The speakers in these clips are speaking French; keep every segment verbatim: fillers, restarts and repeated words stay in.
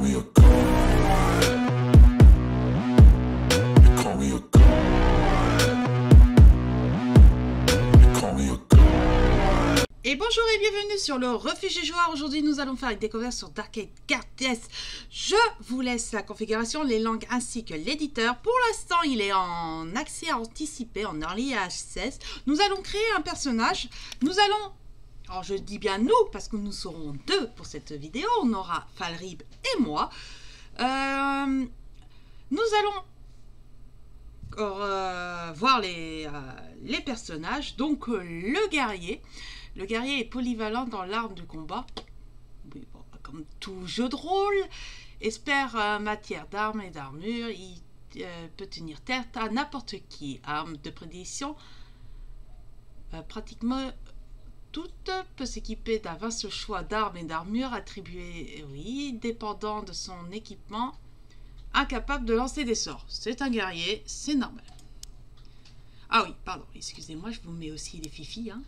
me a god. You call me a god. You call me a god. Et bonjour et bienvenue sur le Refuge des joueurs. Aujourd'hui nous allons faire une découverte sur Darkade Cartes. Je vous laisse la configuration, les langues ainsi que l'éditeur. Pour l'instant il est en accès anticipé, en early access. Nous allons créer un personnage. Nous allons, alors je dis bien nous parce que nous serons deux pour cette vidéo. On aura Falrib et moi. Euh, nous allons euh, voir les, euh, les personnages. Donc euh, le guerrier. Le guerrier est polyvalent dans l'arme du combat. Oui, bon, comme tout jeu de rôle. Espère euh, matière d'armes et d'armure. Il euh, peut tenir tête à n'importe qui. Arme de prédilection. Euh, pratiquement toute peut s'équiper d'un vaste choix d'armes et d'armure attribuées, oui, dépendant de son équipement. Incapable de lancer des sorts. C'est un guerrier, c'est normal. Ah oui, pardon, excusez-moi, je vous mets aussi les fifis, hein.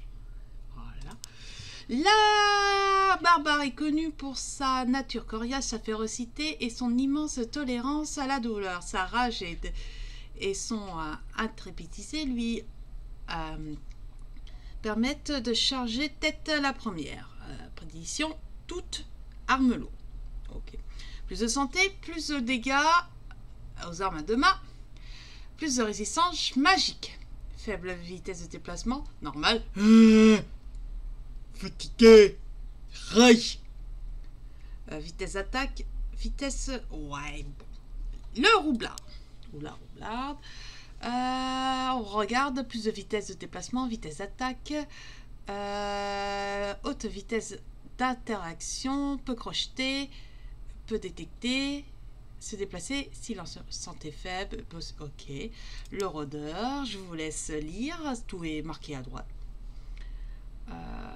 La barbare est connue pour sa nature coriace, sa férocité et son immense tolérance à la douleur. Sa rage et, de, et son euh, intrépidité lui euh, permettent de charger tête la première. Euh, prédiction, toute arme lourde. Okay. Plus de santé, plus de dégâts aux armes à deux mains, plus de résistance magique. Faible vitesse de déplacement, normal. Mmh. Fatigué, raille. Euh, vitesse d'attaque, vitesse, ouais, bon. Le roublard, Oula, roublard. Euh, on regarde, plus de vitesse de déplacement, vitesse d'attaque, euh, haute vitesse d'interaction, peut crocheter, peut détecter, se déplacer, silence, santé faible, ok. Le rôdeur, je vous laisse lire, tout est marqué à droite. Euh,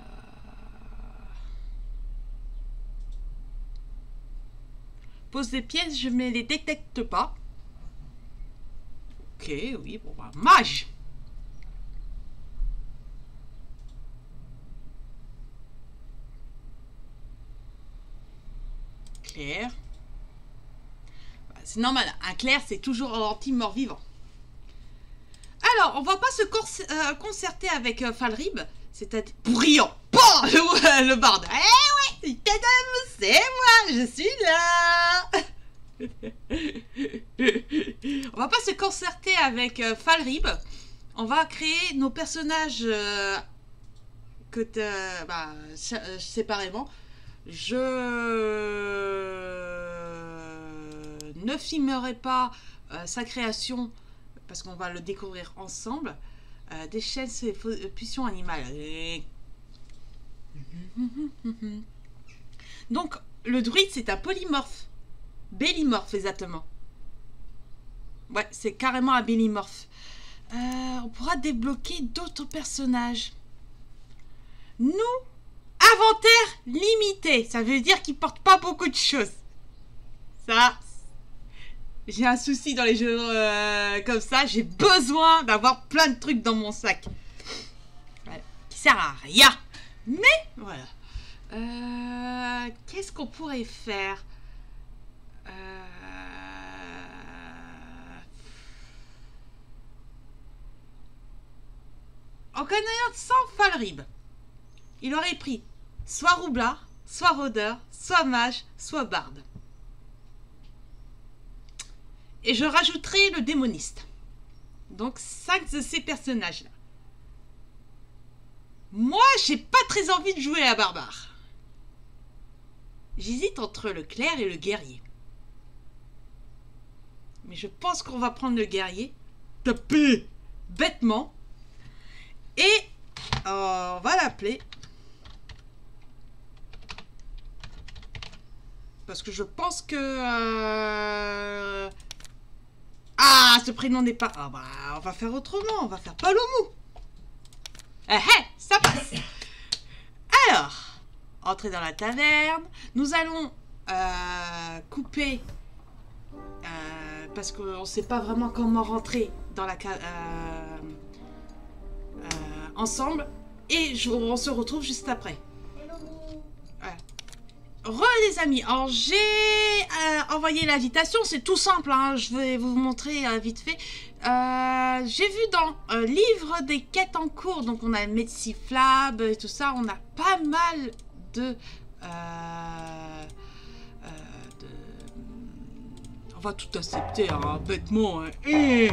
Pose des pièces, je ne les détecte pas. Ok, oui, bon, bah, mage. Clair. Bah, c'est normal, un clair, c'est toujours anti-mort-vivant. Alors, on va pas se euh, concerter avec euh, Falrib. C'est-à-dire... Brillant. Bon, le, le barde. Eh ouais, c'est moi, je suis là. On va pas se concerter avec euh, Falrib. On va créer nos personnages euh, que euh, bah, séparément. Je ne filmerai pas euh, sa création parce qu'on va le découvrir ensemble. Euh, des chaînes et pulsions animales. Donc, le druide, c'est un polymorphe. Bélymorphe, exactement. Ouais, c'est carrément un bélymorphe. Euh, on pourra débloquer d'autres personnages. Nous, inventaire limité. Ça veut dire qu'ils portent pas beaucoup de choses. Ça, j'ai un souci dans les jeux euh, comme ça. J'ai besoin d'avoir plein de trucs dans mon sac. Voilà. Qui sert à rien. Mais, voilà. Euh, Qu'est-ce qu'on pourrait faire euh... En connaissant Falrib, il aurait pris soit roublard, soit rôdeur, soit mage, soit barde. Et je rajouterai le démoniste. Donc cinq de ces personnages-là. Moi, j'ai pas très envie de jouer à barbare. J'hésite entre le clerc et le guerrier. Mais je pense qu'on va prendre le guerrier. Taper bêtement. Et euh, on va l'appeler. Parce que je pense que... Euh... Ah, ce prénom n'est pas... Ah bah, on va faire autrement. On va faire Palomou. Eh, eh, ça passe. Alors, entrer dans la taverne. Nous allons euh, couper... Euh, parce qu'on ne sait pas vraiment comment rentrer dans la... Euh, euh, ensemble. Et je, on se retrouve juste après. Ouais. re les amis, alors j'ai euh, envoyé l'invitation, c'est tout simple, hein, je vais vous montrer euh, vite fait. Euh, j'ai vu dans euh, livre des quêtes en cours, donc on a Metsiflab et tout ça, on a pas mal de, euh, euh, de... On va tout accepter, hein, bêtement. Hein. Et...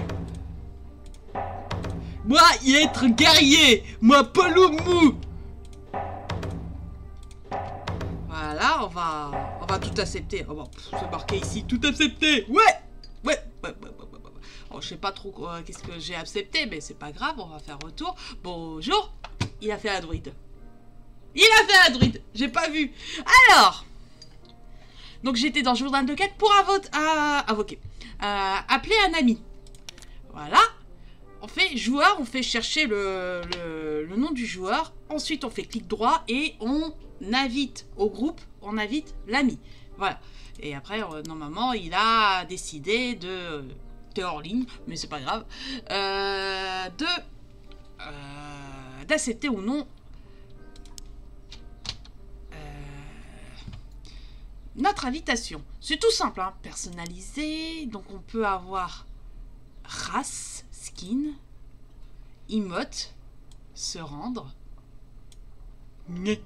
Moi, y être guerrier, moi, pelou mou. Voilà, on va, on va tout accepter. On va se marquer ici, tout accepter. Ouais, ouais, ouais, ouais, ouais, ouais. Bon, je sais pas trop euh, qu'est-ce que j'ai accepté, mais c'est pas grave, on va faire retour. Bonjour, il a fait la druide. Il a fait la druide, j'ai pas vu. Alors, donc j'étais dans le journal de quête pour avo- euh, invoquer, euh, appeler un ami. Voilà. On fait joueur, on fait chercher le, le, le nom du joueur. Ensuite, on fait clic droit et on invite au groupe, on invite l'ami. Voilà. Et après, euh, normalement, il a décidé de... T'es hors ligne, mais c'est pas grave. Euh, de... Euh, d'accepter ou non... Euh, notre invitation. C'est tout simple, hein. Personnalisé. Donc, on peut avoir race... Skin, emote, se rendre. Né.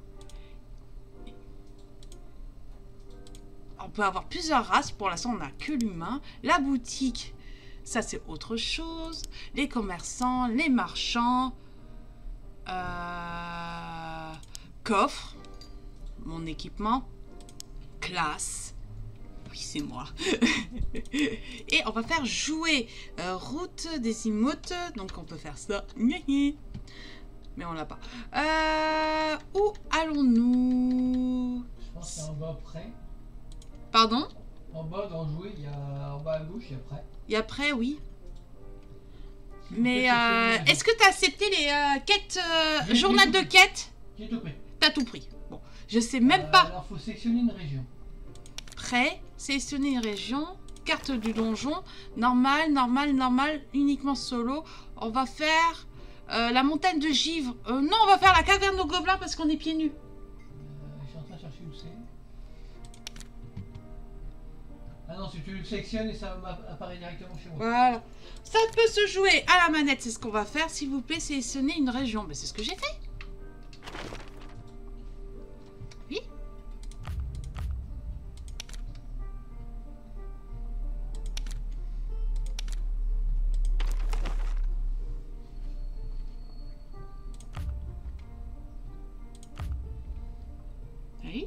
On peut avoir plusieurs races. Pour l'instant, on n'a que l'humain. La boutique, ça c'est autre chose. Les commerçants, les marchands. Euh, coffre. Mon équipement. Classe. Oui, c'est moi. Et on va faire jouer euh, route des emotes. Donc on peut faire ça. Mais on l'a pas. Euh, où allons-nous? Je pense qu'il y a en bas près. Pardon? En bas dans jouer, il y a en bas à gauche, il y a près. Il y a près, oui. Mais euh, est-ce que tu as accepté les euh, quêtes, euh, journal de quête? J'ai tout pris. T'as tout pris. Bon, je sais même Euh, pas. Alors faut sélectionner une région. Prêt, sélectionner une région, carte du donjon, normal, normal, normal, uniquement solo. On va faire euh, la montagne de givre. Euh, non, on va faire la caverne aux gobelins parce qu'on est pieds nus. Euh, je suis en train de chercher où c'est. Ah non, si tu le sélectionnes et ça apparaît directement chez moi. Voilà. Ça peut se jouer à la manette, c'est ce qu'on va faire. S'il vous plaît, sélectionnez une région. Ben, c'est ce que j'ai fait. Oui. Oui.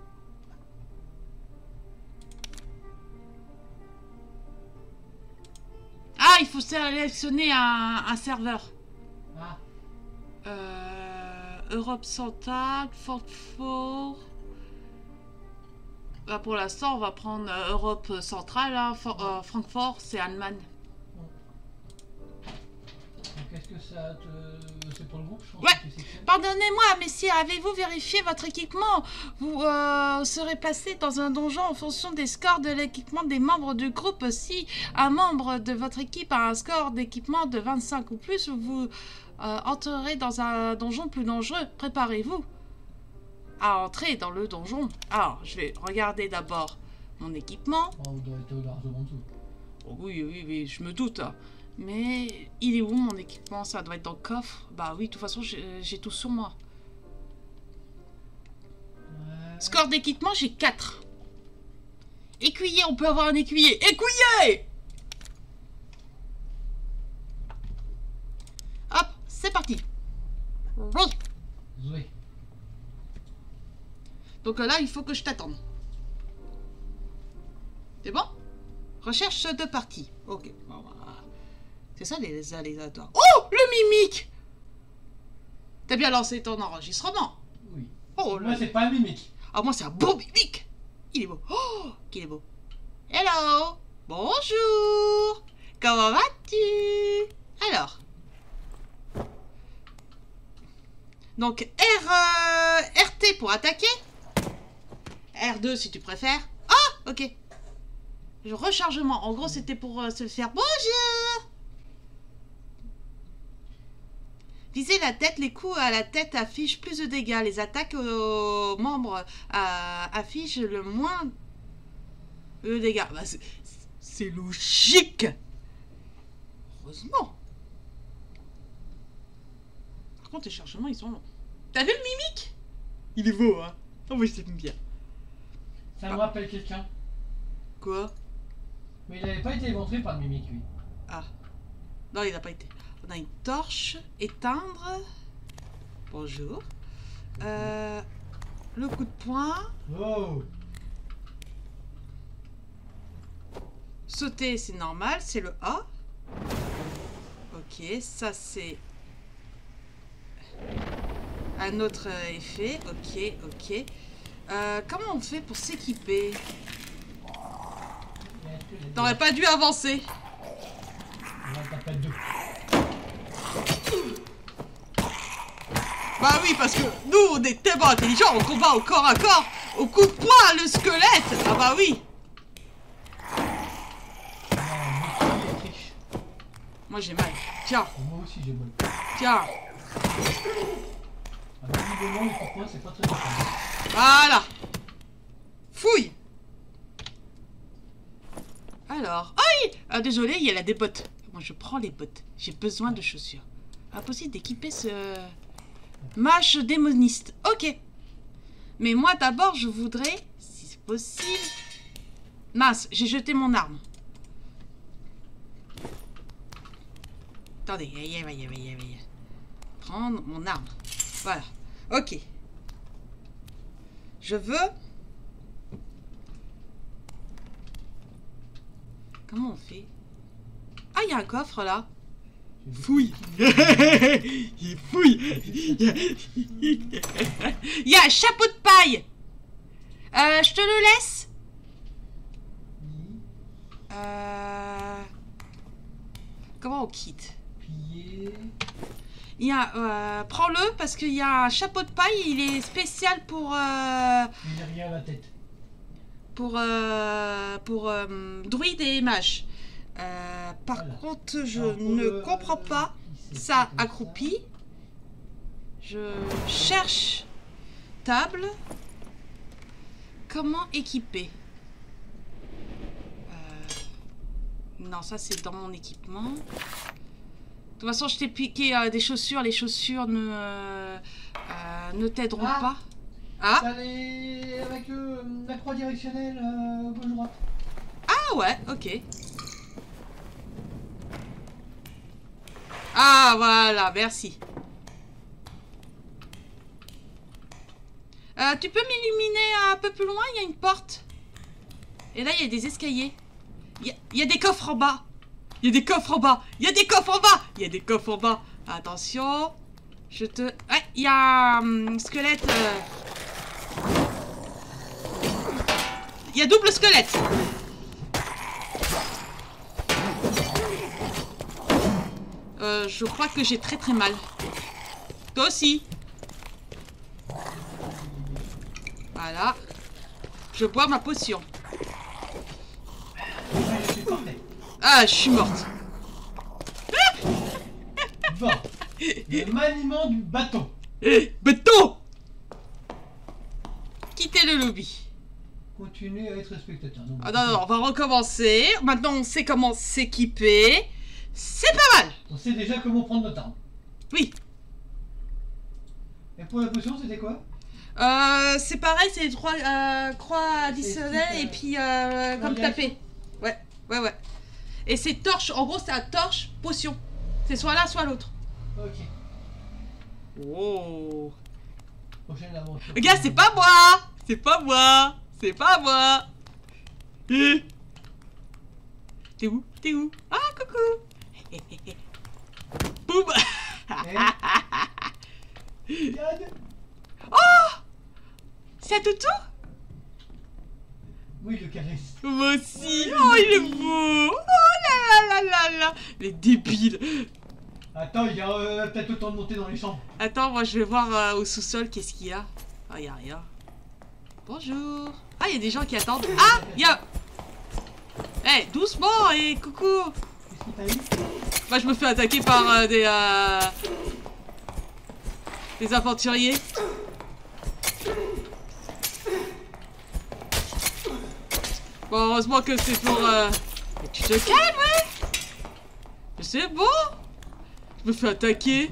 Ah, il faut sélectionner un, un serveur. Ah. Euh, Europe centrale, Francfort. Bah, pour l'instant, on va prendre euh, Europe centrale. Hein. For, euh, Francfort, c'est Allemagne. Qu'est-ce que ça te... C'est pour le groupe, je pense. Ouais. Que tu sélectionnes. Pardonnez-moi, messieurs, avez-vous vérifié votre équipement? Vous euh, serez passé dans un donjon en fonction des scores de l'équipement des membres du groupe. Si un membre de votre équipe a un score d'équipement de vingt-cinq ou plus, vous euh, entrerez dans un donjon plus dangereux. Préparez-vous à entrer dans le donjon. Alors, je vais regarder d'abord mon équipement. Oh, on doit être largement en dessous. Oh, oui, oui, oui, je me doute. Mais il est où mon équipement? Ça doit être dans le coffre. Bah oui, de toute façon, j'ai tout sur moi. Ouais. Score d'équipement, j'ai quatre. Écuyer, on peut avoir un écuyer. Écuyer! Hop, c'est parti. Oui. Zoé. Donc là, il faut que je t'attende. C'est bon? Recherche de partie. Ok. Bon, voilà. C'est ça les aléatoires. Oh, le mimique! T'as bien lancé ton enregistrement. Oui. Oh, Moi, le... c'est pas un mimique. Ah, moi, c'est un beau mimique. Il est beau. Oh, qu'il est beau. Hello. Bonjour. Comment vas-tu? Alors. Donc, R, euh, R T pour attaquer. R deux si tu préfères. Ah, ok. Le rechargement. En gros, c'était pour euh, se faire bonjour. Visez la tête, les coups à la tête affichent plus de dégâts. Les attaques aux membres euh, affichent le moins de dégâts. Bah, c'est logique. Heureusement. Par contre, les chargements, ils sont longs. T'as vu le mimique? Il est beau, hein? Oh, moi, je l'aime bien. Ça me rappelle quelqu'un. Quoi? Mais il n'avait pas été éventré par le mimique, lui. Ah. Non, il n'a pas été. On a une torche. Éteindre. Bonjour. Euh, le coup de poing. Oh! Sauter, c'est normal. C'est le A. Ok, ça, c'est... un autre effet. Ok, ok. Euh, comment on fait pour s'équiper? T'aurais pas dû avancer. Là, t'as pas deux. Bah oui, parce que nous, on est tellement intelligents, on combat au corps à corps, au coup de poing, le squelette. Ah bah oui. Non, triche. Moi j'ai mal. Tiens, Moi aussi j'ai mal. tiens. À mon niveau, les coups de poing, c'est pas très bien. Voilà. Fouille. Alors, aïe ah, désolé, il y a la des bottes. Moi je prends les bottes. J'ai besoin de chaussures. Impossible d'équiper ce... mâche démoniste. Ok. Mais moi d'abord je voudrais, si c'est possible... Mince, j'ai jeté mon arme. Attendez, aïe, aïe, aïe, aïe, aïe. Prendre mon arme. Voilà. Ok. Je veux... Comment on fait? Ah, il y a un coffre là. Fouille. Il fouille. Il y a un chapeau de paille. Euh, je te le laisse. Euh... Comment on quitte? Piller. Il y a... Euh, prends-le parce qu'il y a un chapeau de paille. Il est spécial pour... Euh, Il a rien à la tête. pour... Euh, pour euh, druide et mage. Euh, par Voilà. contre, je Alors, pour ne le- comprends pas il s'est ça fait comme accroupi. Je cherche table. Comment équiper? euh... Non, ça c'est dans mon équipement. De toute façon, je t'ai piqué euh, des chaussures. Les chaussures ne, euh, euh, ne t'aideront Ah. pas. Ah, Ça les... avec euh, la croix directionnelle euh, gauche-droite. ah ouais, ok. Ah voilà, merci. Euh, tu peux m'illuminer un peu plus loin? Il y a une porte. Et là, il y a des escaliers. Il y a, il y a des coffres en bas. Il y a des coffres en bas. Il y a des coffres en bas. Il y a des coffres en bas. Attention. Je te... Ouais, il y a un hum, squelette. euh. Il y a double squelette. Euh, je crois que j'ai très très mal. Toi aussi. Voilà. Je bois ma potion. Je suis parfait. Ah, je suis morte. Bon. Le maniement du bâton. Béton. Quittez le lobby. Continuez à être spectateur. Non, Ah non, non, on va recommencer. Maintenant, on sait comment s'équiper. C'est pas mal. On sait déjà comment prendre notre arme. Oui. Et pour la potion, c'était quoi? Euh, c'est pareil, c'est les trois euh, croix additionnelles C'est- et puis euh, comme direction. taper. Ouais, ouais, ouais. Et c'est torche. En gros, c'est un torche, potion. C'est soit l'un, soit l'autre. Ok. Oh. Prochaine aventure. Regarde, c'est pas moi. C'est pas moi. C'est pas moi. Eh. T'es où? T'es où? Ah, coucou. Boum. Yann. C'est un toutou? Oui, le caresse. Moi aussi. Oh, il est beau. Oh là là là là là. Les débiles. Attends, il y a euh, peut-être le temps de monter dans les chambres. Attends, moi je vais voir euh, au sous-sol qu'est-ce qu'il y a. Ah, il y a rien. Bonjour. Ah, il y a des gens qui attendent. Ah, il y a... Eh, doucement et coucou. Qu'est-ce qu'il t'a eu? Moi je me fais attaquer par euh, des... Euh... Les aventuriers. Bon, heureusement que c'est pour... Euh... Mais tu te calmes, ouais. Mais c'est bon. Je me fais attaquer.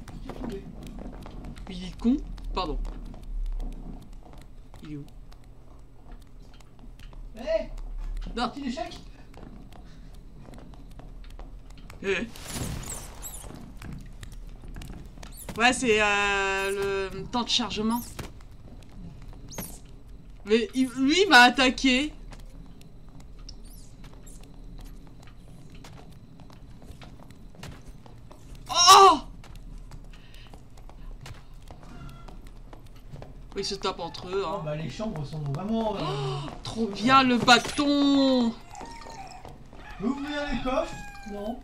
Il est con. Pardon. Il est où? Hé hey, non. Petit échec. Eh. Ouais, c'est euh, le temps de chargement. Mais il, lui, il m'a attaqué. Oh! Ils se tapent entre eux. Hein. Oh, bah, les chambres sont vraiment... Euh... Oh, trop bien le bâton! Ouvrir les coffres? Non.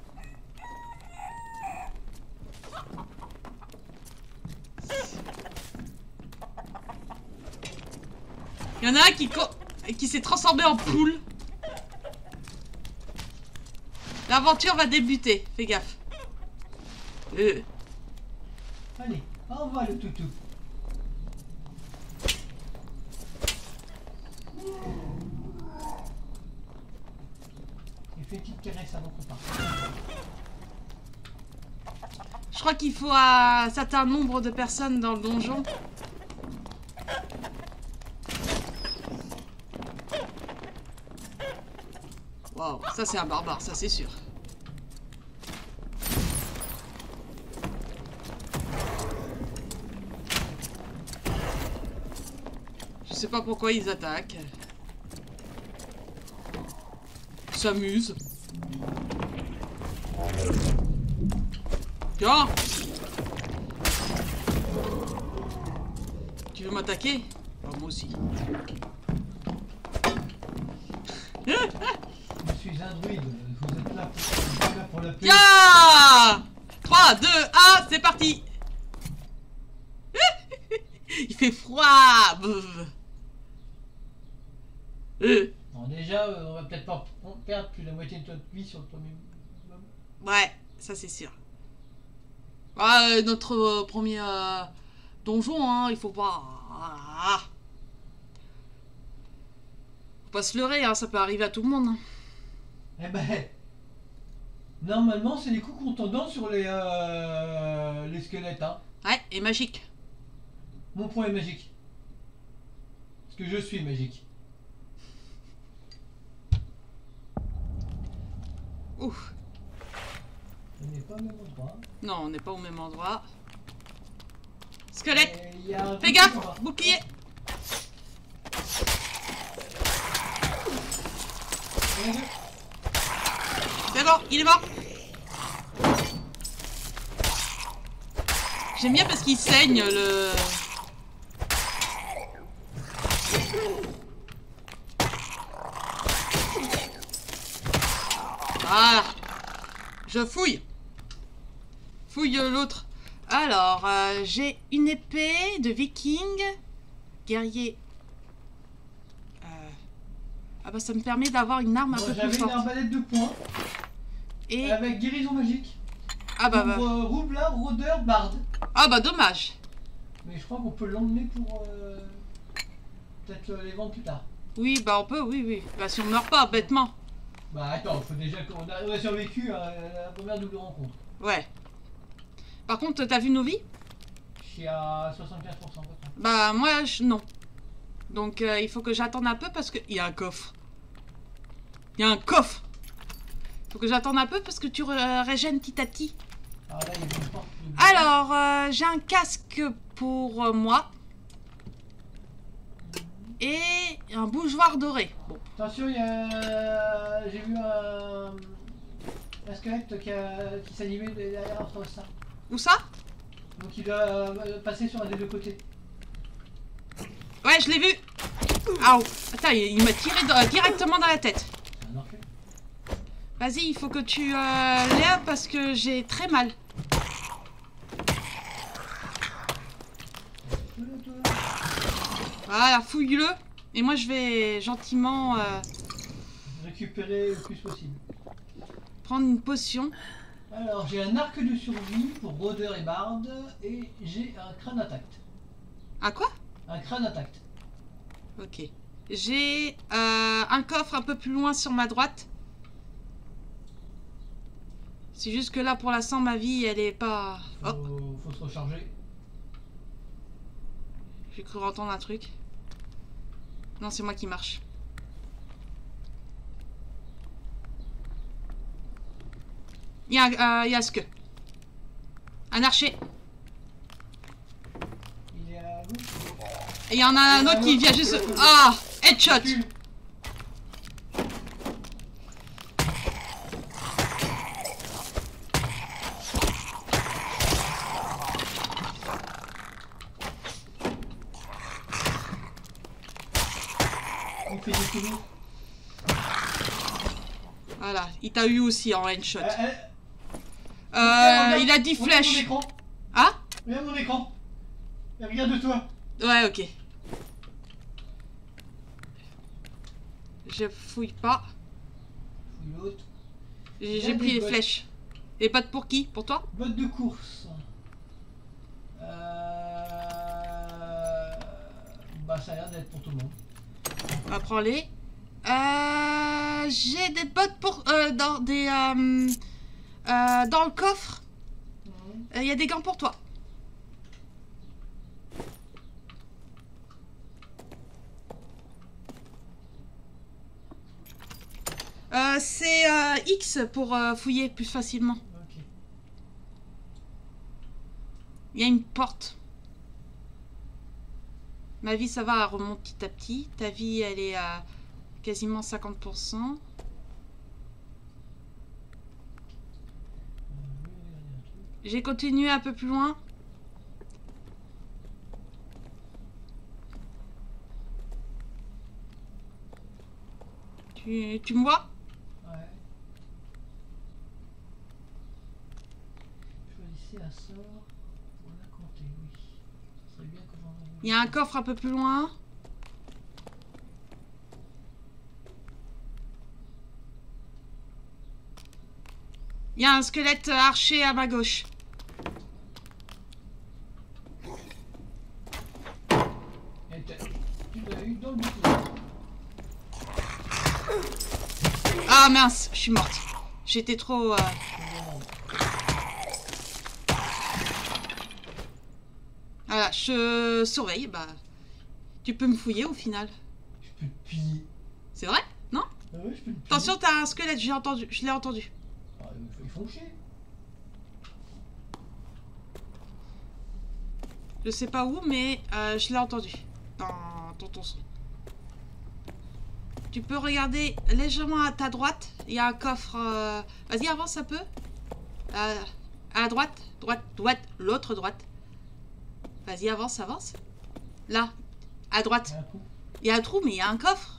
Il y en a un qui, qui s'est transformé en poule. L'aventure va débuter. Fais gaffe. Euh. Allez, au revoir le toutou. Il fait une petite caresse avant qu'on parte. Je crois qu'il faut un certain nombre de personnes dans le donjon. Waouh, ça c'est un barbare, ça c'est sûr. Je sais pas pourquoi ils attaquent. Ils s'amusent. Tiens! Tu veux m'attaquer? Oh, moi aussi. Je suis un druide, vous êtes là pour, vous êtes là pour la paix. Ya! trois, deux, un, c'est parti! Il fait froid! Euh. Bon, déjà, euh, on va peut-être pas perdre plus de la moitié de notre vie sur le premier. Ouais, ça c'est sûr. Ah, euh, notre euh, premier euh, donjon, hein, il faut pas... Ah. Faut pas se leurrer, hein, ça peut arriver à tout le monde. Hein. Eh ben... Normalement, c'est les coups qu'on t'en sur les, euh, les squelettes, hein. Ouais, et magique. Mon point est magique. Parce que je suis magique. Ouf. On n'est pas au même endroit. Non, on n'est pas au même endroit. Squelette! Y a un Fais bouclier gaffe! là-bas. Bouclier! C'est bon, il est mort! J'aime bien parce qu'il saigne le... Voilà. Je fouille. Fouille l'autre. Alors, euh, j'ai une épée de viking. Guerrier. Euh... Ah bah ça me permet d'avoir une arme un Bon, peu plus j'avais une forte. arbalète de poing. Et... Avec guérison magique. Ah bah bah... Pour, euh, roublard, rôdeur, barde. Ah bah dommage. Mais je crois qu'on peut l'emmener pour... Euh, peut-être euh, les vendre plus tard. Oui, bah on peut, oui, oui. Bah si on meurt pas, bêtement. Bah attends, faut déjà qu'on a, on a survécu à la première double rencontre. Ouais. Par contre, t'as vu nos vies? Je suis à soixante-quinze pour cent à peu près. Bah moi, je... non. Donc euh, il faut que j'attende un peu parce que... Il y a un coffre. Il y a un coffre. Il faut que j'attende un peu parce que tu ré- régènes petit à petit. Ah là, il y a une porte. Alors, euh, j'ai un casque pour euh, moi. Et un bougeoir doré. Bon. Attention, il y a... J'ai vu un... un squelette qui, a... qui s'animait derrière entre ça. Où ça? Donc il doit euh, passer sur un des deux côtés. Ouais, je l'ai vu. Ah, attends, il, il m'a tiré dans- directement dans la tête. C'est un enfer. Vas-y, il faut que tu euh, l'aies parce que j'ai très mal. Voilà, fouille-le. Et moi, je vais gentiment euh, Récupérer le plus possible. prendre une potion. Alors, j'ai un arc de survie pour rôdeur et barde et j'ai un crâne intact. Un quoi? Un crâne intact. Ok. J'ai euh, un coffre un peu plus loin sur ma droite. C'est juste que là, pour l'instant, ma vie, elle est pas... Faut, Oh, faut se recharger. j'ai cru entendre un truc. Non, c'est moi qui marche. Il y a, euh, il y a ce que... Un archer. Il est à gauche. Et il y en a un autre qui vient juste... Ah! Headshot! Recule. Il fait des kilos. Voilà, il t'a eu aussi en headshot. Euh, euh, Euh, regarde, il a dix regarde mon flèches. écran. Ah? Regarde mon écran. Et regarde-toi. Ouais, ok. Je fouille pas. Fouille l'autre. J'ai Il y a j'ai pris des les bottes. flèches. Et pas de pour qui? Pour toi? Botte de course. Euh... Bah ça a l'air d'être pour tout le monde. On prends-les. Euh, j'ai des bottes pour... Euh, dans des... Euh, euh, dans le coffre. Il Mhm. y a des gants pour toi. Euh, c'est euh, X pour euh, fouiller plus facilement. Ok. Il y a une porte. Ma vie, ça va, elle remonte petit à petit. Ta vie, elle est à quasiment cinquante pour cent. Euh, oui, il y a un truc. J'ai continué un peu plus loin. Tu, tu me vois? Ouais. Choisissez un sort pour l'incanter, oui. Ça serait bien que j'en ai. Il y a un coffre un peu plus loin. Il y a un squelette archer à ma gauche. Et t'as- tu l'as eu dans le bouton. Ah mince, je suis morte. J'étais trop... euh, Voilà, je surveille. Bah, tu peux me fouiller au final. Je peux te piller. C'est vrai? Non? Ah ouais, je peux te piller. Attention, t'as un squelette, j'ai entendu. Je l'ai entendu. Ah, ils font chier. Je sais pas où, mais euh, je l'ai entendu. Dans, dans ton son. Tu peux regarder légèrement à ta droite. Il y a un coffre. euh, Vas-y, avance un peu. Euh, à droite, droite, droite, l'autre droite. Vas-y, avance, avance. Là, à droite. Un coup. Il y a un trou, mais il y a un coffre.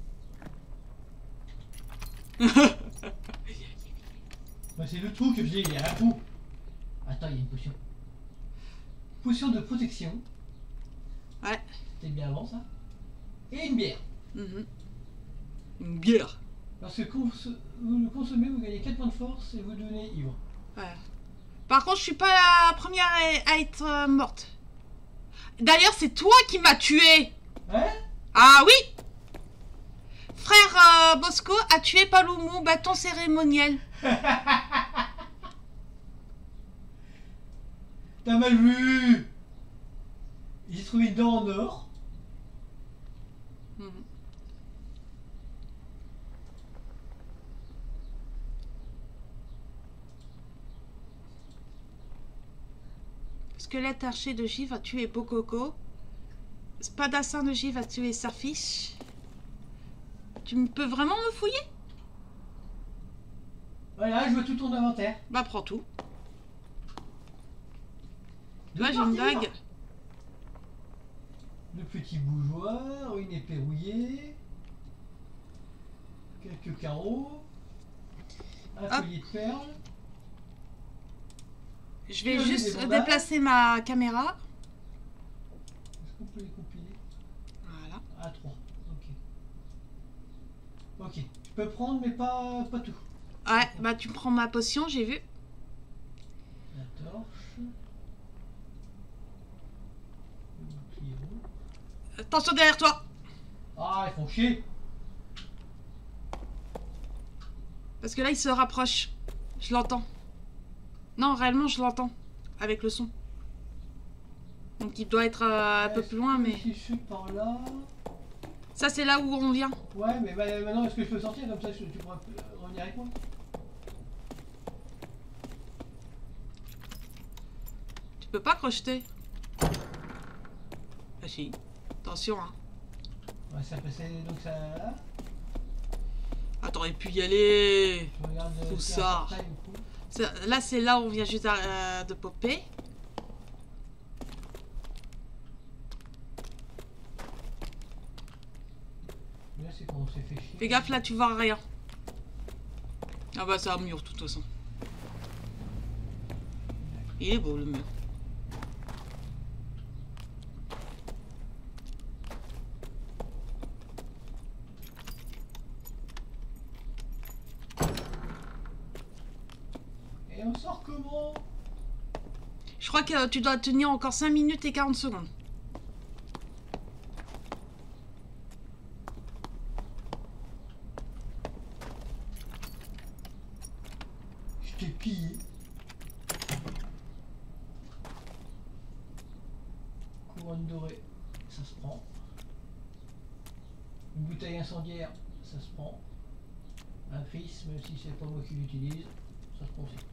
Bah, c'est le trou que je dis, il y a un trou. Attends, il y a une potion. Potion de protection. Ouais. C'était bien avant ça. Et une bière. Mhm. Une bière. Lorsque cons- vous le consommez, vous gagnez quatre points de force et vous devenez ivre. Ouais. Par contre, je suis pas la première à à être euh, morte. D'ailleurs, c'est toi qui m'as tué. Hein? Ah oui. Frère euh, Bosco a tué Paloumou, bâton cérémoniel. T'as mal vu! J'ai trouvé une dent en or. Mhm. Squelette archer de J va tuer Bokoko. Spadassin de J va tuer Starfish. Tu me peux vraiment me fouiller? Voilà, je vois tout ton inventaire. Bah prends tout. Tu Deux vois, j'ai une parties dague. libres. Le petit bougeoir, une épée rouillée, quelques carreaux, un Hop. collier de perles. Je vais Tu as vu juste des bandages? déplacer ma caméra. Est-ce qu'on peut les compiler? Voilà. À trois. Ok. Ok. Je peux prendre, mais pas, pas tout. Ouais, bah tu prends ma potion, j'ai vu. Le bouclier rouge. Attention derrière toi. Ah, ils font chier. Parce que là, il se rapproche. Je l'entends. Non, réellement, je l'entends. Avec le son. Donc, il doit être euh, un peu plus loin, mais... Si je suis par là... Ça, c'est là où on vient. Ouais, mais bah, maintenant, est-ce que je peux sortir comme ça, tu pourras revenir avec moi? Tu peux pas crocheter. Ah si. Attention, hein. Ouais, ça passait donc ça... Là. Ah, t'aurais pu y aller. Je regarde... Où euh, ça? portail, du coup. Ça- Là, c'est là où on vient juste euh, de popper. Là, c'est quand on s'est fait chier. Fais gaffe, là, tu vois rien. Ah bah, c'est un mur, de toute façon. Il est beau, le mur. Et on sort comment? Je crois que tu dois tenir encore cinq minutes et quarante secondes. Je t'ai pillé. Couronne dorée, ça se prend. Une bouteille incendiaire, ça se prend. Un prisme, même si c'est pas moi qui l'utilise, ça se prend aussi.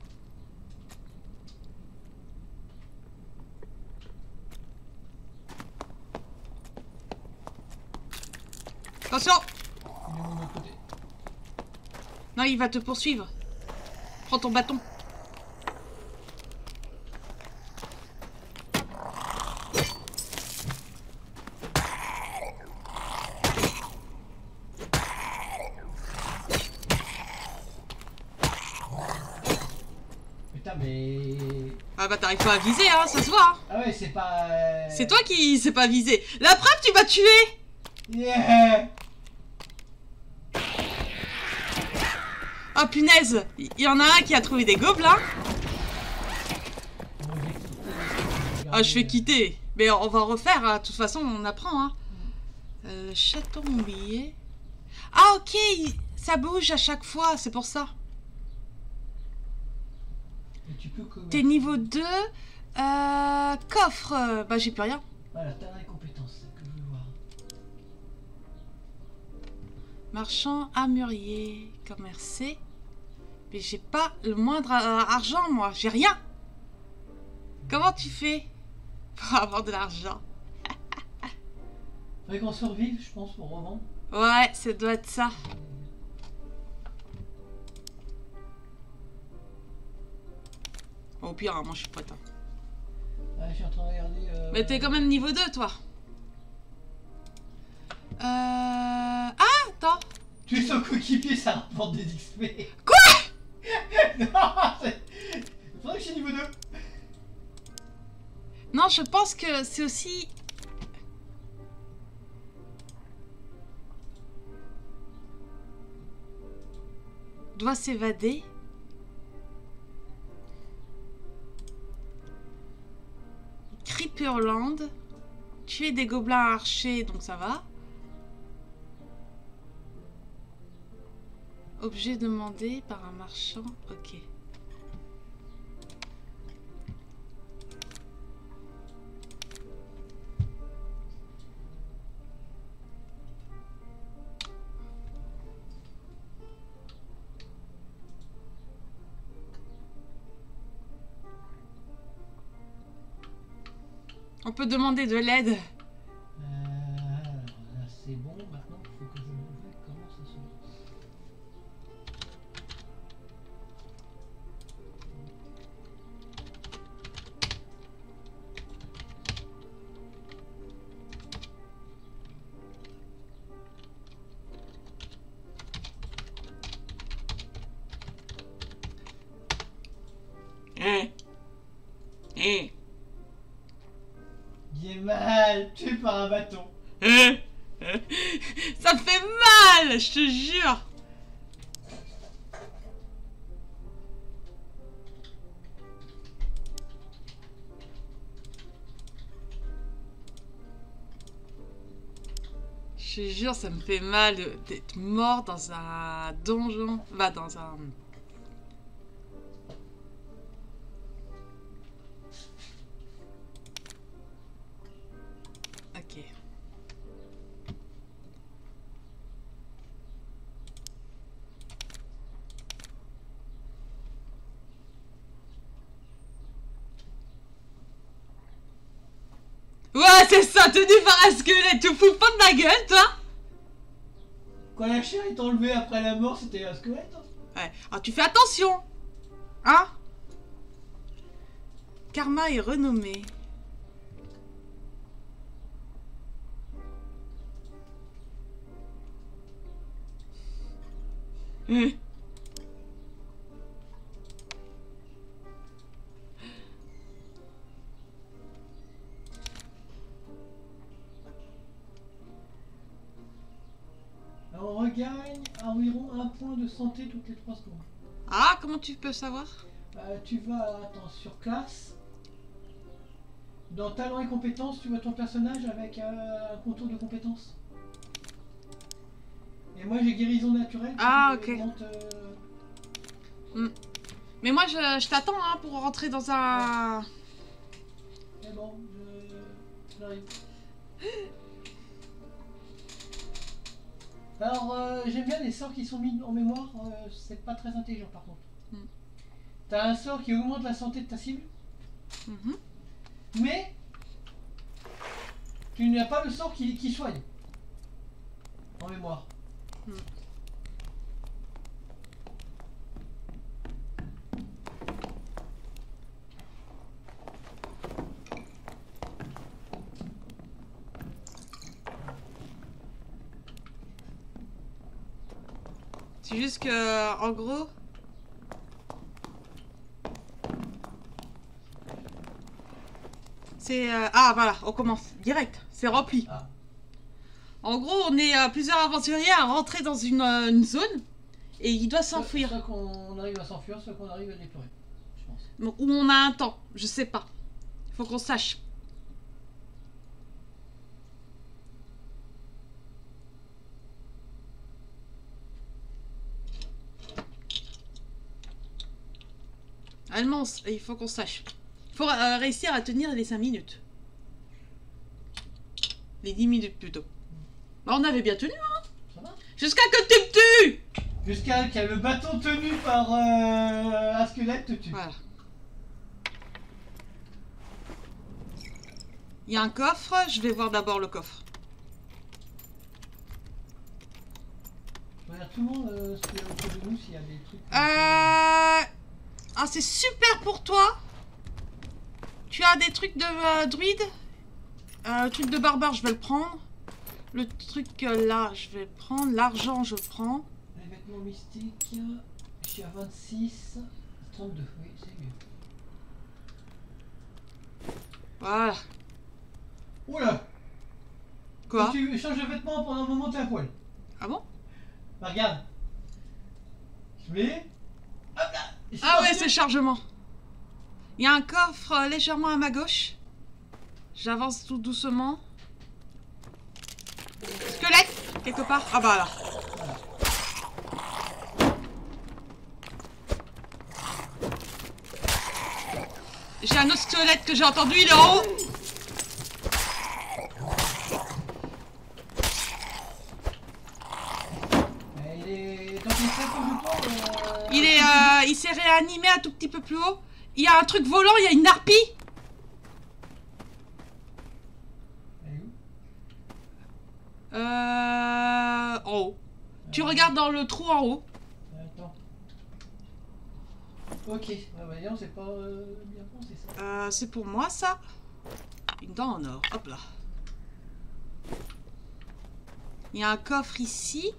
Attention! Il est où de l'autre côté? Non, il va te poursuivre. Prends ton bâton. Putain, mais... Ah bah t'arrives pas à viser, hein, ça se voit. Hein. Ah ouais, c'est pas... euh, C'est toi qui sais pas viser. La preuve, tu m'as tué. Yeah. Oh punaise, il y en a un qui a trouvé des gobelins. Bon, j'ai quitté. Ah, je fais quitter. Mais on va refaire, hein. De toute façon, on apprend. Hein. Euh, château oublié. Ah ok, ça bouge à chaque fois, c'est pour ça. Et tu peux commettre... T'es niveau deux. Euh, coffre. Bah j'ai plus rien. Voilà, t'as la compétence, c'est que je veux voir. Marchand, armurier, commercé. Mais j'ai pas le moindre euh, argent, moi. J'ai rien. Comment tu fais pour avoir de l'argent? Faudrait qu'on survive, je pense, pour revendre. Ouais, ça doit être ça. Au pire, hein, moi je suis prête. Hein. Ouais, je suis en train de regarder... Euh... Mais t'es quand même niveau deux, toi. Euh... Ah, attends. Tu es son coéquipier, ça rapporte des X P. Quoi? Non, c'est... Faudrait que je suis niveau deux. Non, je pense que c'est aussi... Doit s'évader. Creeperland. Tuer des gobelins archers, donc ça va. Objet demandé par un marchand. Ok. On peut demander de l'aide. Euh, alors là, c'est bon. Maintenant, il faut que je me vois comment ça se passe. Hein? Hein? Bien mal, tué par un bâton. Hein? Hein? Ça me fait mal, je te jure. Je te jure, ça me fait mal d'être mort dans un donjon. Bah, dans un... Ok. Ouais, c'est ça, tenu par un squelette. Tu fous pas de ma gueule, toi? Quand la chair est enlevée après la mort, c'était un squelette. Hein. Ouais. Alors, tu fais attention. Hein? Karma est renommé. Hum. Alors, on regagne environ un point de santé toutes les trois secondes. Ah, comment tu peux savoir? Euh, tu vas, attends, sur classe. Dans talent et compétences, tu vois ton personnage avec euh, un contour de compétences. Et moi j'ai guérison naturelle. Ah, qui ok. augmente, euh, Mm. Mais moi, je, je t'attends hein, pour rentrer dans un... Mais bon, je... j'arrive. Alors, euh, j'aime bien les sorts qui sont mis en mémoire, euh, c'est pas très intelligent par contre. Mm. T'as un sort qui augmente la santé de ta cible, Mhm. mais tu n'as pas le sort qui, qui soigne en mémoire. Mm. C'est juste que, en gros... C'est... euh, Ah, voilà, on commence. Direct, c'est rempli. Ah. En gros, on est euh, plusieurs aventuriers à rentrer dans une, euh, une zone et il doit s'enfuir. Soit, soit qu'on arrive à s'enfuir, soit qu'on arrive à déplorer, je pense. Bon, ou on a un temps, je sais pas. Faut qu'on sache. Allemand, il faut qu'on sache. Il faut euh, réussir à tenir les cinq minutes. Les dix minutes plutôt. Bah, on avait bien tenu, hein. Ça va? Jusqu'à que tu me tues. Jusqu'à qu'il y a le bâton tenu par euh, un squelette te tue. Voilà. Il y a un coffre, je vais voir d'abord le coffre. Je regarde tout le monde euh, ce qu'il y a autour de nous s'il y a des trucs. Euh... Ah, c'est super pour toi. Tu as des trucs de euh, druide. Euh, le truc de barbare, je vais le prendre. Le truc euh, là, je vais le prendre. L'argent, je prends. Les vêtements mystiques, je suis à vingt-six, trente-deux, oui, c'est mieux. Voilà. Oula! Quoi? Quand tu changes de vêtements pendant un moment, t'es à poil. Ah bon? Bah, regarde. Je mets. Hop là! Et Ah ouais, parti. c'est chargement. Il y a un coffre euh, légèrement à ma gauche. J'avance tout doucement. Squelette, quelque part. Ah bah là. J'ai un autre squelette que j'ai entendu, il est en haut. Mais il est. Quand il est très proche de toi, euh... Il est, euh, il s'est réanimé un tout petit peu plus haut. Il y a un truc volant, il y a une harpie. Elle est où? Euh, en haut. Tu regardes dans le trou en haut. Attends. Ok, ah bah non, c'est pas euh, bien pensé ça. Euh, c'est pour moi ça. Une dent en or. Hop là. Il y a un coffre ici.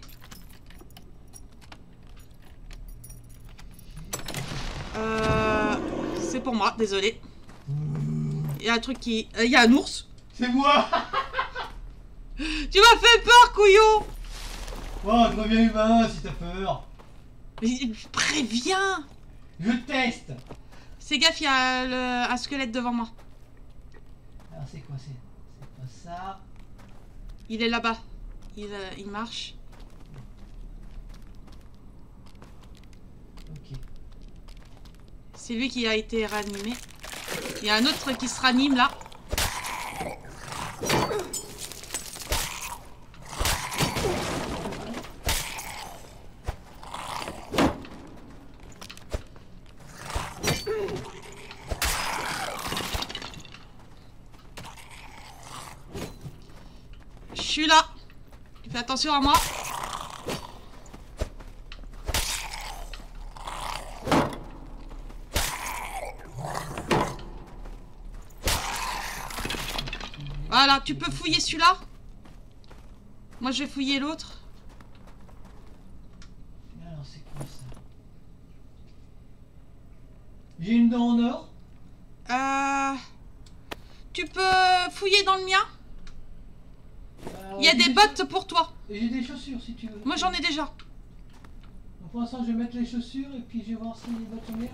Euh, c'est pour moi, désolé. Il y a un truc qui... euh, Il y a un ours. C'est moi! Tu m'as fait peur, couillon. Oh, je reviens humain si t'as peur. Mais préviens. Je teste! Fais gaffe, il y a le... un squelette devant moi. Alors c'est quoi? C'est c'est pas ça. Il est là-bas. il, euh, il marche. Ok. C'est lui qui a été ranimé. Il y a un autre qui se ranime là. Je suis là. Fais attention à moi. Voilà, tu peux fouiller celui-là. Moi, je vais fouiller l'autre. Alors, c'est quoi ça? J'ai une dent en or. Euh... Tu peux fouiller dans le mien? Alors, Il y a j'ai des bottes pour toi. Et j'ai des chaussures si tu veux. Moi, j'en ai déjà. Donc, pour l'instant, je vais mettre les chaussures et puis je vais voir si les bottes sont bien.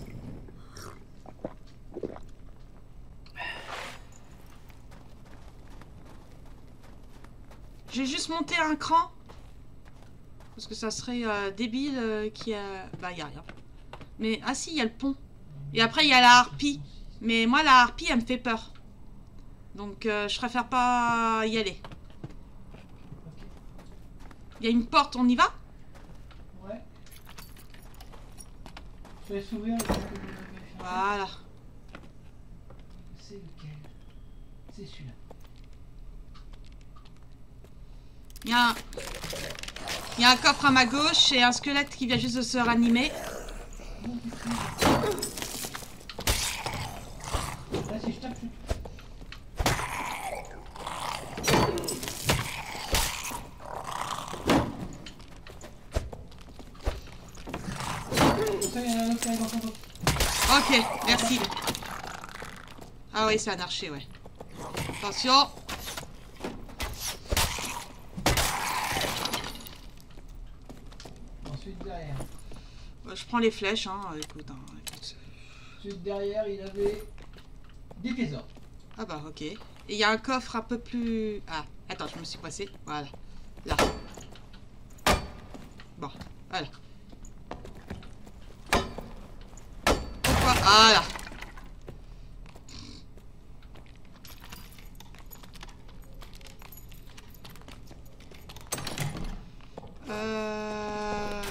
J'ai juste monté un cran. Parce que ça serait euh, débile euh, qui a... Bah, il n'y a rien. Mais, ah si, il y a le pont. Et après, il y a la harpie. Mais moi, la harpie, elle me fait peur. Donc, euh, je préfère pas y aller. Il y a une porte, on y va? Ouais. Je vais s'ouvrir le truc que vous avez fait. Voilà. C'est lequel? C'est celui-là. Il y a un... Il y a un coffre à ma gauche et un squelette qui vient juste de se ranimer. Là, si je tape, je... Ça, il y en a un autre qui arrive dans son dos. Ok, merci. Ah oui, c'est un archer, ouais. Attention. Ensuite, derrière. Bah, je prends les flèches, hein. Écoute, hein, écoute. Ensuite, derrière, il avait des pièces d'or. Ah bah, ok. Et il y a un coffre un peu plus... Ah, attends, je me suis passé. Voilà. Là. Bon, voilà. Pourquoi? Voilà. Euh...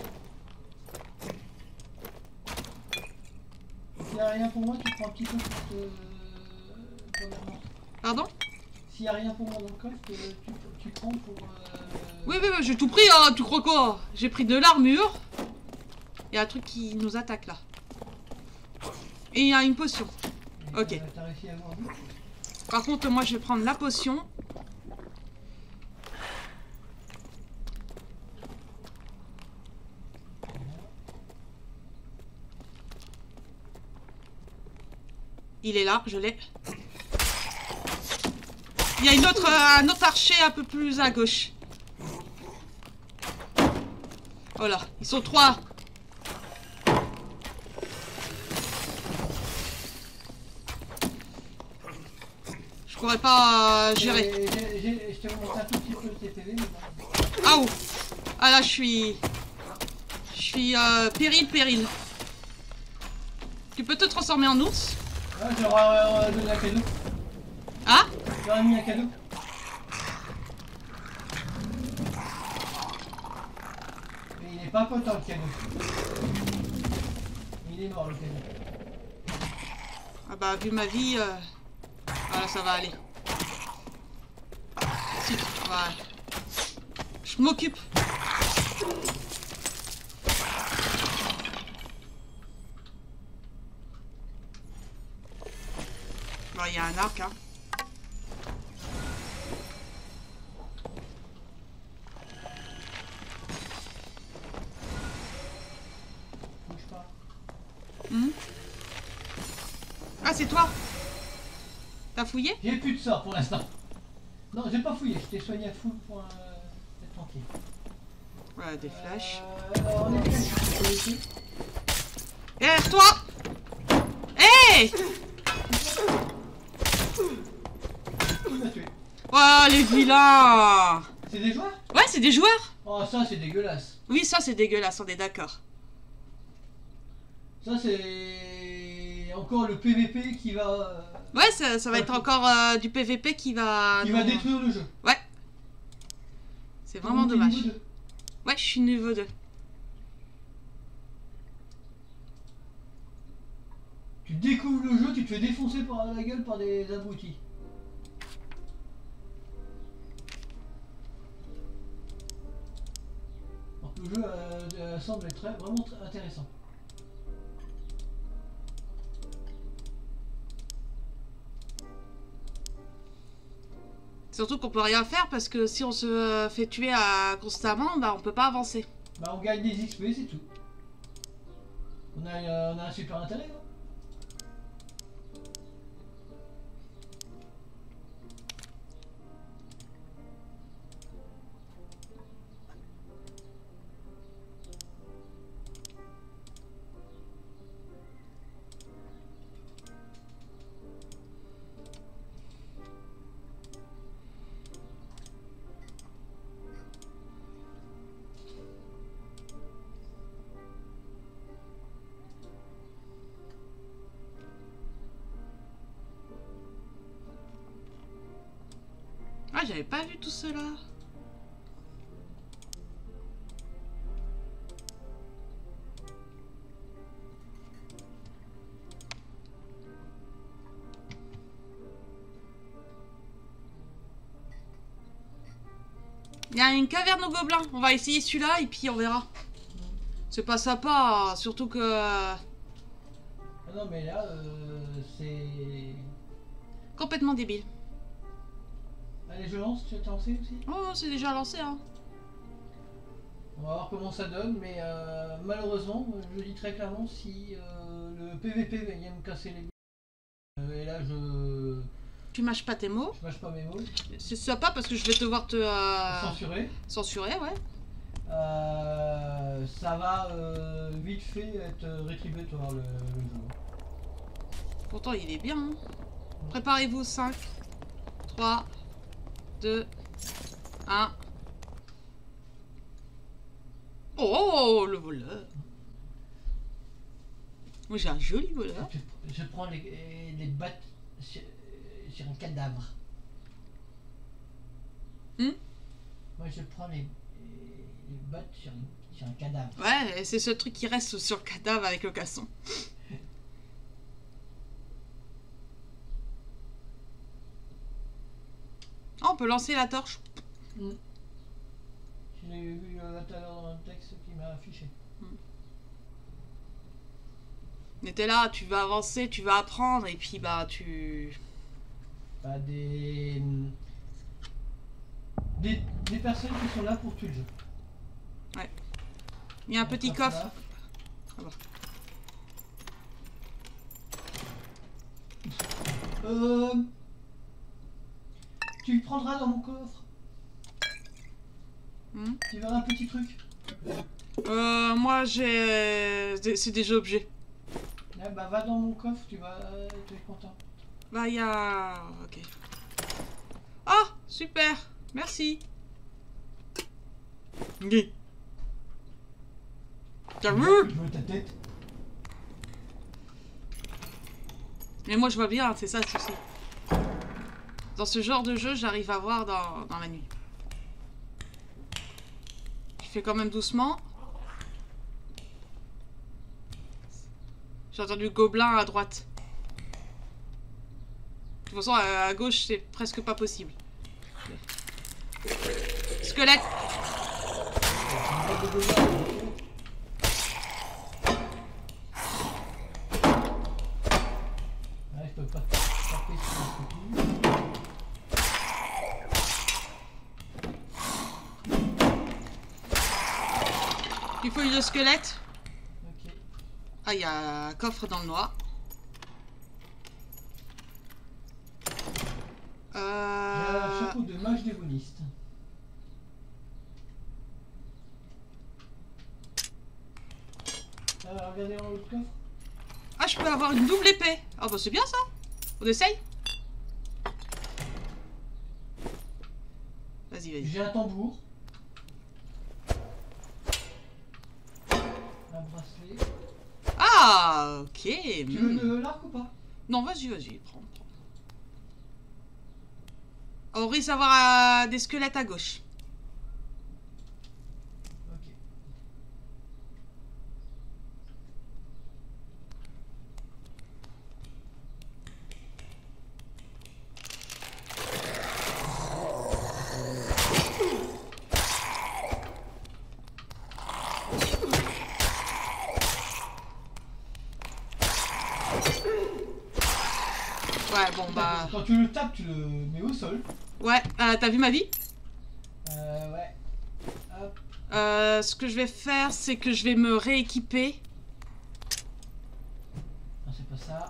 S'il n'y a rien pour moi, tu prends un petit peu pour te... pour la mort. Pardon? S'il n'y a rien pour moi dans le coffre, tu, tu prends pour... Euh... Oui, oui, oui, j'ai tout pris, hein, tu crois quoi? J'ai pris de l'armure. Il y a un truc qui nous attaque là. Et il y a une potion. Et Ok. t'as réussi à avoir vu? Par contre, moi, je vais prendre la potion. Il est là, je l'ai. Il y a une autre, euh, un autre archer un peu plus à gauche. Voilà, ils sont trois. Je pourrais pas euh, gérer. Et j'ai- j'ai- Je te montre un tout petit peu le T P V, mais bon. Ah, ouf. Ah là, je suis... Je suis euh, péril, péril. Tu peux te transformer en ours? Ah, j'aurais euh, donné un cadeau. Ah? J'aurais mis un cadeau. Mais il n'est pas content le cadeau. Il est mort le cadeau. Ah bah, vu ma vie... Euh... Voilà, ça va aller. Si, voilà. Je m'occupe. Bon, il y a un arc, hein. Bouge pas. Hmm. Ah, c'est toi? T'as fouillé? J'ai plus de sort pour l'instant. Non, j'ai pas fouillé, je t'ai soigné à full pour euh, être tranquille. Ouais, des flèches. Euh, alors, les flèches, je peux laisser. Derrière toi! Hé! Qui m'a tué? Oh, les vilains! C'est des c'est des joueurs. Oh, ça c'est dégueulasse. Oui, ça c'est dégueulasse, on est d'accord. Ça c'est encore le P V P qui va... euh, Ouais, ça, ça va être encore euh, du P V P qui va... qui non, va détruire le jeu. Ouais. C'est vraiment Donc, t'es dommage. niveau deux. Ouais, je suis niveau deux. Tu découvres le jeu, tu te fais défoncer par la gueule par des abrutis. Alors que le jeu euh, euh, semble être très, vraiment très intéressant. Surtout qu'on peut rien faire parce que si on se euh, fait tuer à... constamment, bah on peut pas avancer. Bah on gagne des X P, c'est tout. On a, euh, on a un super intérêt. Hein. Ah, j'avais pas vu tout cela. Il y a une caverne aux gobelins. On va essayer celui-là et puis on verra. C'est pas sympa, surtout que... Ah non mais là, euh, c'est... Complètement débile. Allez, je lance, tu as lancé aussi? Oh, c'est déjà lancé, hein. On va voir comment ça donne, mais euh, malheureusement, je dis très clairement, si euh, le P V P vient me casser les couilles, euh, et là je... Tu mâches pas tes mots. je mâche pas mes mots, C'est sympa parce que je vais devoir te... euh, censuré, censurer, ouais. euh, ça va euh, vite fait être rétributoire le, le jeu. Pourtant, il est bien, hein. Préparez-vous, cinq, trois, deux, un... Oh, le voleur. Moi, j'ai un joli voleur. Je, je prends les, les battes sur, sur un cadavre. Hmm? Moi je prends les, les battes sur, sur un cadavre. Ouais, c'est ce truc qui reste sur le cadavre avec le casson. Oh, on peut lancer la torche. Mm. Je l'ai vu euh, tout à l'heure dans le texte qui m'a affiché. Mais t'es là, tu vas avancer, tu vas apprendre, et puis bah tu... Bah, des... des... des personnes qui sont là pour tuer le jeu. Ouais. Il y a un petit coffre. Là. Ah bah. Euh... Tu le prendras dans mon coffre. Hmm. Tu verras un petit truc. Euh, moi j'ai... C'est des objets. Là, bah va dans mon coffre, tu vas tu es content. Bah il y a... Ok. Oh, super. Merci. Guy. T'as vu? Je veux ta tête. Mais moi je vois bien, c'est ça le souci. Dans ce genre de jeu, j'arrive à voir dans, dans la nuit. Je fais quand même doucement. J'ai entendu gobelin à droite. De toute façon, à, à gauche, c'est presque pas possible. Squelette! Ouais, je peux pas taper sur le coup. Il faut une squelette. Ok. Ah, il y a un coffre dans le noir. J'ai un Euh... chapeau de mage démoniste. Euh, regardez dans l'autre coffre. Ah, je peux avoir une double épée. Ah bah c'est bien ça. On essaye. Vas-y, vas-y. J'ai un tambour. bracelet. Ah, ok. Tu hmm. veux le- l'arc ou pas? Non, vas-y, vas-y, prends, prends. On risque d'avoir euh, des squelettes à gauche. Ok. Ouais, bon, bah... Quand tu le tapes, tu le mets au sol. Ouais, euh, t'as vu ma vie? Euh, ouais. Hop. Euh, ce que je vais faire, c'est que je vais me rééquiper. Non, c'est pas ça.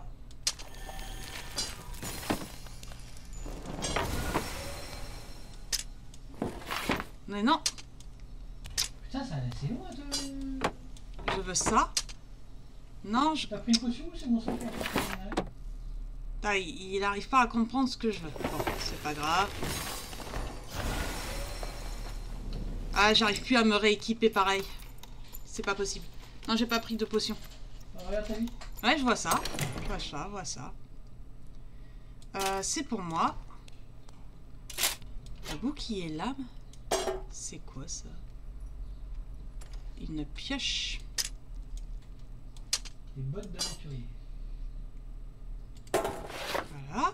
Mais non, Putain, ça- c'est long, hein, de... je veux ça. Non, je... T'as pris une potion ou c'est mon sang qui a pris? Ah, il, il arrive pas à comprendre ce que je veux. Bon, c'est pas grave. Ah, j'arrive plus à me rééquiper pareil. C'est pas possible. Non, j'ai pas pris de potion. Ah, regarde ta vie. Ouais, je vois ça. Je vois ça, je vois ça. Euh, c'est pour moi. Le bouclier lame. C'est quoi ça? Une pioche. Des bottes d'aventurier. Voilà.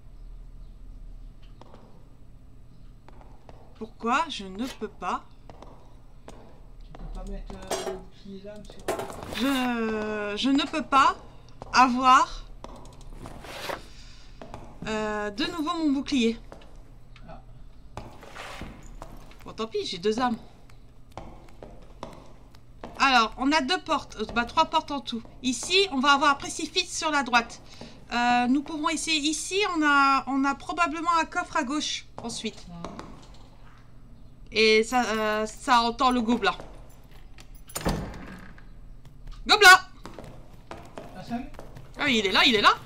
Pourquoi je ne peux pas? Tu peux pas mettre euh, le bouclier lame sur... Je, je ne peux pas avoir euh, de nouveau mon bouclier. Ah. Bon, tant pis, j'ai deux âmes. Alors, on a deux portes, euh, bah, trois portes en tout. Ici, on va avoir un précipice sur la droite. Euh, nous pouvons essayer ici. On a, on a probablement un coffre à gauche ensuite. Ah. Et ça, euh, ça entend le gobelin. Gobelin! Ah, sérieux? Ah oui, il est là, il est là.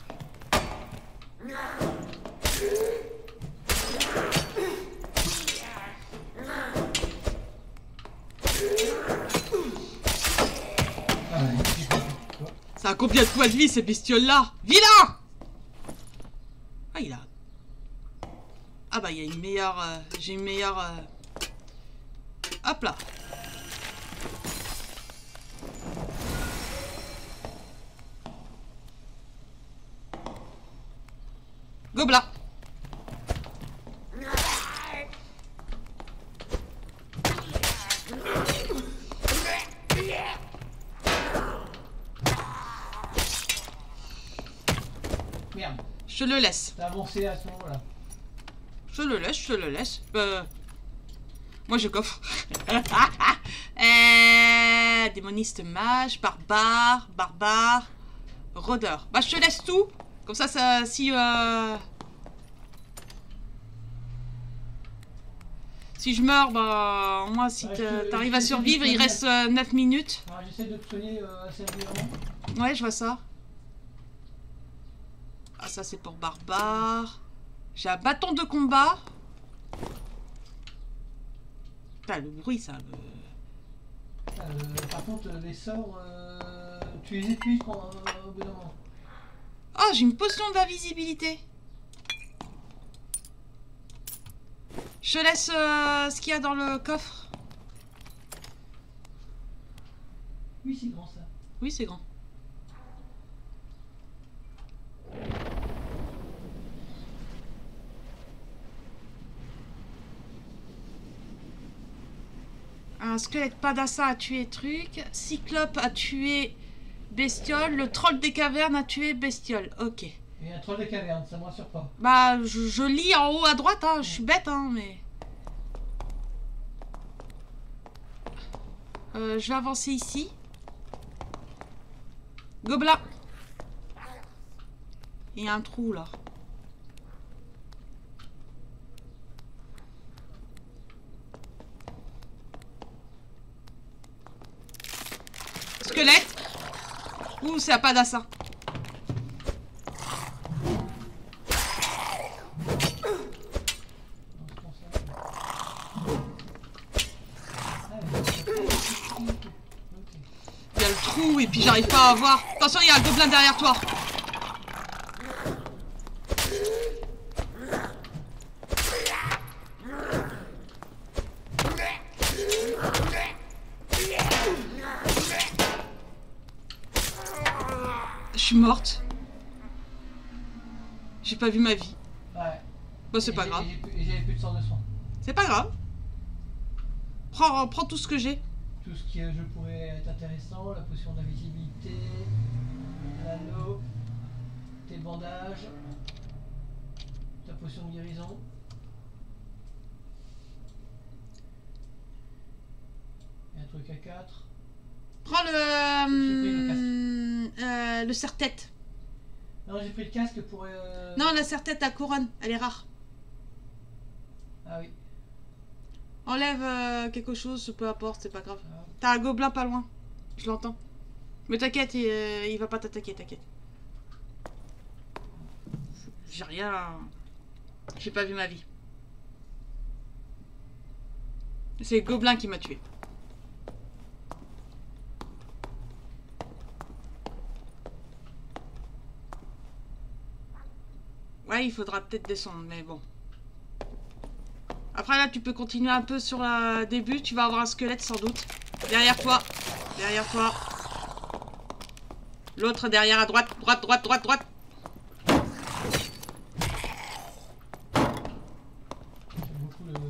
Ah, ouais, j'ai pas fait. Quoi? Ça a combien de points de vie ces bestioles-là? Vilain! Ah, il a... Ah bah, il y a une meilleure... euh, J'ai une meilleure... euh, Hop là. Gobelin. Merde, Je le laisse. t'as avancé à ce moment-là. Je le laisse, je le laisse. Euh... Moi je coffre. euh... Démoniste mage, barbare, barbare, rôdeur. Bah je te laisse tout. Comme ça, ça si... Euh... Si je meurs, bah moi si Ouais, je te- t'arrives je à te- survivre, je te- il reste euh, neuf minutes. Alors, j'essaie de te soigner euh, assez régulièrement. Ouais, je vois ça. Ah, ça c'est pour barbare. J'ai un bâton de combat. Putain, le bruit, ça me... Euh, par contre, les sorts, euh, tu les épuises pendant, euh, au bout d'un moment. Oh, j'ai une potion d'invisibilité. Je laisse euh, ce qu'il y a dans le coffre. Oui, c'est grand ça. Oui, c'est grand. Un squelette Padassa a tué truc. Cyclope a tué bestiole. Le troll des cavernes a tué bestiole. Ok. Et un troll des cavernes, ça me rassure pas. Bah, je, je lis en haut à droite, hein. Je suis bête, hein, mais... Euh, je vais avancer ici. Gobelin. Il y a un trou, là. Squelette. Ouh, c'est à pas d'assa. Il y a le trou fou et puis j'arrive pas à voir. Attention, il y a un gobelin derrière toi. Je suis morte. J'ai pas vu ma vie. Ouais. Bon, c'est Et pas j'ai- grave. et j'avais plus de sort de soin. C'est pas grave. Prends, prends tout ce que j'ai. Tout ce qui, euh, je pourrais être intéressant, la potion d'invisibilité, l'anneau, tes bandages, ta potion de guérison. Et un truc à quatre. Prends le... J'ai pris le casque. hum, euh, le serre-tête. Non, j'ai pris le casque pour... euh, Non, la serre-tête à couronne, elle est rare. Ah oui. Enlève euh, quelque chose, peu importe, c'est pas grave. Ah. T'as un gobelin pas loin. Je l'entends. Mais t'inquiète, il, euh, il va pas t'attaquer, t'inquiète. J'ai rien... J'ai pas vu ma vie. C'est le gobelin qui m'a tué. Ouais, il faudra peut-être descendre, mais bon. Après là, tu peux continuer un peu sur le début. Tu vas avoir un squelette sans doute. Derrière toi. Derrière toi. L'autre derrière à droite. Droite, droite, droite, droite. J'aime beaucoup le...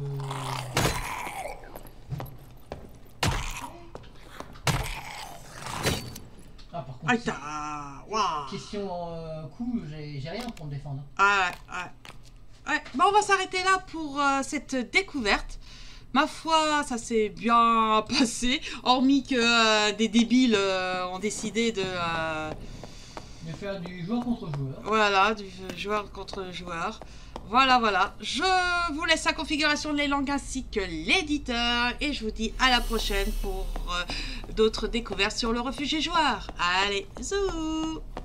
Ah, par contre, Ah, si- t'as... Waouh. question euh, coup, j'ai j'ai rien pour me défendre. Ah, ouais, ouais. Ouais, bon, on va s'arrêter là pour euh, cette découverte. Ma foi, ça s'est bien passé. Hormis que euh, des débiles euh, ont décidé de... euh, De faire du joueur contre joueur. Voilà, du joueur contre joueur. Voilà, voilà. Je vous laisse la configuration des langues ainsi que l'éditeur. Et je vous dis à la prochaine pour euh, d'autres découvertes sur le refuge des joueurs. Allez, zou!